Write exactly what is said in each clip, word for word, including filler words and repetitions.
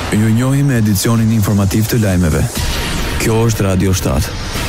Ju njohim me edicionin informativ të lajmeve. Kjo është Radio shtat.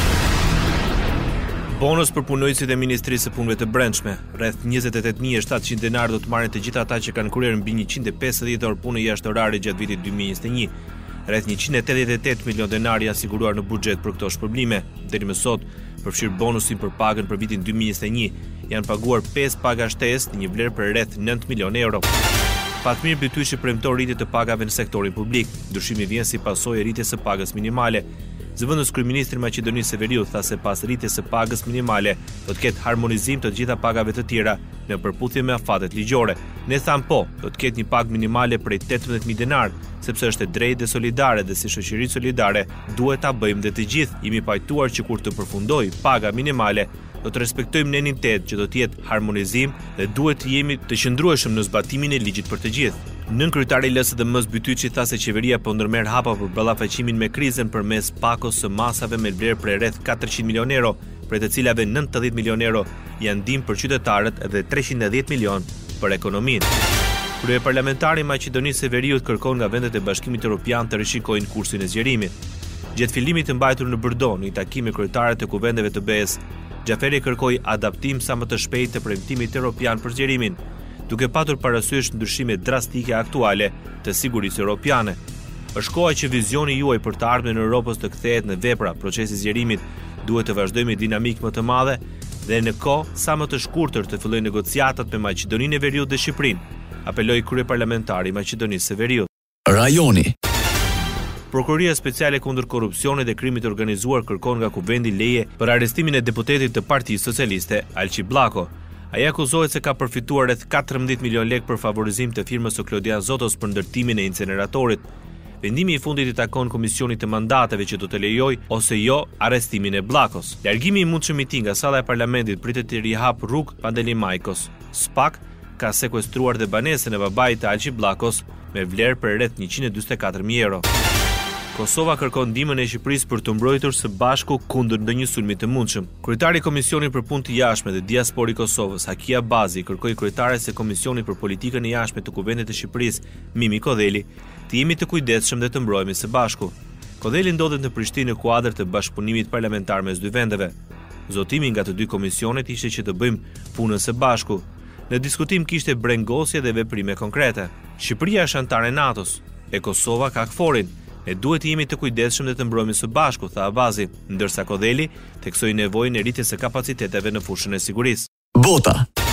Bonus për punojësit e Ministrisë së Punëve të Brendshme. Rreth njëzet e tetë mijë e shtatëqind denar do të marrin të gjithë ata që kanë kryer mbi njëqind e pesëdhjetë orë punë jashtë orare gjatë vitit dy mijë e njëzet e një. Rreth njëqind e tetëdhjetë e tetë milion denar janë siguruar në buxhet për këto shpërblime. Deri më sot, përfshir bonusin për pagën për vitin dy mijë e njëzet e një, janë paguar pesë paga shtesë në një vlerë për rreth nëntë milion euro. Fatmir Bytyqi premton rritje të pagave në sektorin publik. Ndryshimi vjen si pasojë e rritjes së pagës minimale. Zëvendës kryeministri Maqedonisë së Veriut tha se pas rritjes së pagës minimale do të ketë harmonizim të gjitha pagave të tjera në përputhje me afatet ligjore. Ne tham po, do të ketë një pagë minimale prej tetëmbëdhjetë mijë denar, sepse është e drejtë dhe solidare dhe si shoqëri solidare duhet ta bëjmë dhe të gjithë. Jemi pajtuar që kur të përfundojë paga minimale do të respektojmë në enitet që do të jetë harmonizim dhe duhet të jemi të qëndrueshëm në zbatimin e ligjit për të gjithë. Nën kryetari i L S D M-s Bytyqi tha se qeveria po ndërmerr hapa për ballafaqimin me krizën përmes pakos së masave me vlerë prej rreth katërqind milion euro, prej të cilave nëntëdhjetë milion euro janë ndihmë për qytetarët dhe treqind e dhjetë milion për ekonominë. Kryeparlamentari i Maqedonisë së Veriut kërkon nga vendet e Bashkimit Evropian të rishikojnë kursin e zgjerimit. Gjatë fillimit të mbajtur në Brdo, në një takim me kryetarët e kuvendeve të B E-s, Xhaferi kërkoi adaptim sa më të shpejtë të premtimit evropian për zgjerimin, duke patur parasysh ndryshimet drastike aktuale të sigurisë europiane. Është koha që vizioni juaj për të ardhmen e Europës të kthehet në vepra. Procesi i zgjerimit duhet të vazhdojë me dinamikë më të madhe dhe në kohë sa më të shkurtër të fillojnë negociatat me Maqedoninë e Veriut dhe Shqipërinë, apeloi kryeparlamentari i Maqedonisë së Veriut. Rajoni. Prokuroria Speciale kundër korrupsionit dhe krimit të organizuar kërkon nga kuvendi leje për arrestimin e deputetit të Partisë Socialiste, Alqi Bllako. Ai akuzohet se ka përfituar rreth katërmbëdhjetë milion lekë për favorizim të firmës së Klodian Zotos për ndërtimin e inceneratorit. Vendimi i fundit i takon Komisionit të Mandateve që do të lejojë ose jo arrestimin e Bllakos. Largimi i mundshëm i tij nga salla e parlamentit pritet të rihap rrugë Pandelimaikos. SPAK ka sekuestruar dhe banesën e babait të Alqi Bllakos me vlerë për rreth njëqind e dyzet e katër mijë euro. Kosova kërkon ndihmën e Shqipërisë për të mbrojtur së bashku kundër ndonjë sulmi të mundshëm. Kryetari i Komisionit për Punë të Jashtme dhe Diasporë i Kosovës, Hakia Bazi, kërkoi kryetares së Komisionit për Politikën e Jashtme të Kuvendit të Shqipërisë, Mimi Kodheli, të jemi të kujdesshëm dhe të mbrojemi së bashku. Kodheli ndodhet në Prishtinë në kuadër të bashkëpunimit parlamentar mes dy vendeve. Zotimi nga të dy komisionet ishte që të bëjmë punën së bashku. Në diskutim kishte brengosje dhe veprime konkrete. Shqipëria është anëtare e NATO-s, e Kosova ka akforin. Ne duhet të jemi të kujdesshëm dhe të mbrojmë së bashku, tha Abazi, ndërsa Kodheli theksoi nevojën e rritjes së kapaciteteve në fushën e sigurisë. Bota.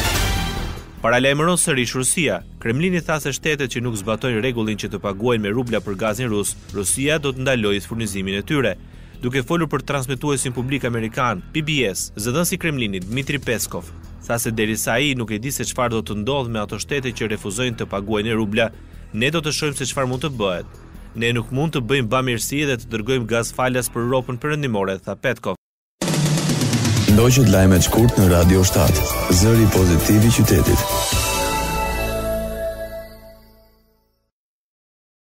Paralajmëron sërish Rusia. Kremlini tha se shtetet që nuk zbatojnë rregullin që të paguajnë me rubla për gazin rus, Rusia do të ndalojë furnizimin e tyre. Duke folur për transmetuesin publik amerikan, P B S, zëdhënësi i Kremlinit Dmitri Peskov tha se derisa ai nuk e di se çfarë do të ndodhë me ato shtete që refuzojnë të paguajnë rubla, ne do të shohim se çfarë mund të bëhet. Ne nuk mund të bëjmë bamirësi dhe të dërgojmë gaz falas për Europën perëndimore, tha Petkov. Ndoqët lajmet shkurt në Radio shtat. Zëri pozitiv i qytetit.